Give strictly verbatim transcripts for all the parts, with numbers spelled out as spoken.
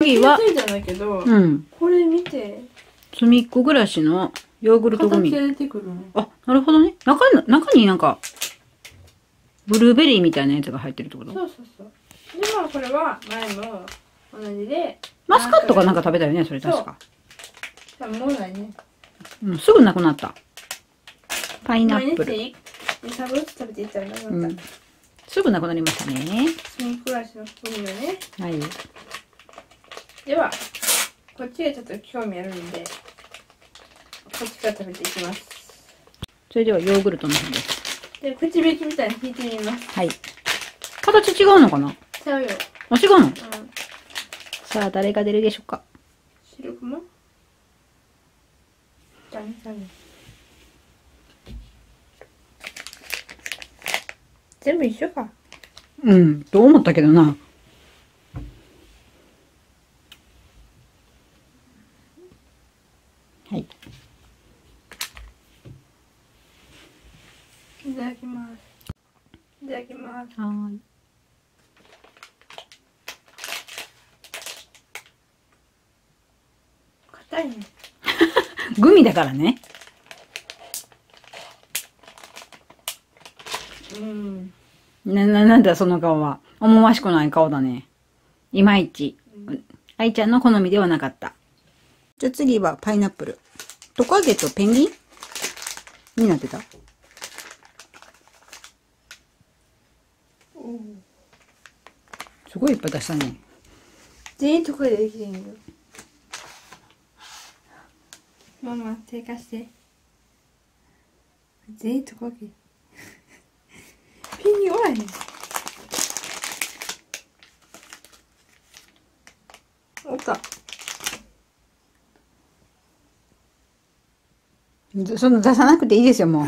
次は、 ついたんだけど、 うん。 これ見て。 すみっこ暮らしのヨーグルトグミ。 形が出てくるね。 あ、なるほどね。中に、中になんか、ブルーベリーみたいなやつが入ってるってこと？ そうそうそう。で、まあこれは前も同じで。 マスカットかなんか食べたよね、それ確か。 多分もうないね。 うん、すぐなくなった。パイナップル。 毎日に、さんぶんずつ食べていったらなくなった。 すぐなくなりましたね。 すみっこ暮らしのグミよね。 はい。 では、こっちがちょっと興味あるんで、こっちから食べていきます。 それではヨーグルトの方です。 で、口紅みたいに引いてみます。 はい。形違うのかな？ ちゃうよ。 あ、違うの？ うん。 さあ、誰が出るでしょうか？ 白くもじゃんじゃん。全部一緒か。 うん、と思ったけどな。はい。 いただきます。いただきます。 はーい。 硬いね。 グミだからね。 うん。 な、な、なんだその顔は。思わしくない顔だね。いまいち。愛ちゃんの好みではなかった。じゃあ次はパイナップル。トカゲとペンギンになってた。すごいいっぱい出したね。 全員とこでできてんよ。ママ、手貸して。全員とこで。ピンにおらへん。おった。 そんな出さなくていいですよ、もう。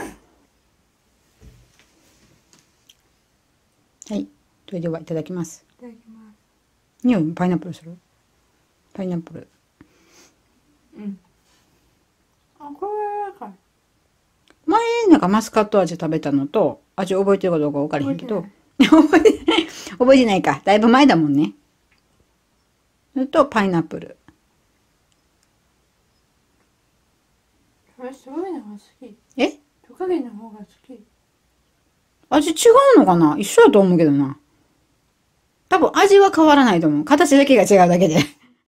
はい。それでは、いただきます。 いただきます。 匂い、パイナップルする？パイナップル。 うん。あ、これか。 前、なんかマスカット味食べたのと、味覚えてるかどうか分からへんけど。覚えてない。覚えてないか。だいぶ前だもんね。それと、パイナップル。 これすごいのが好き。 え？ トカゲの方が好き。 味違うのかな？一緒だと思うけどな。多分味は変わらないと思う。形だけが違うだけで。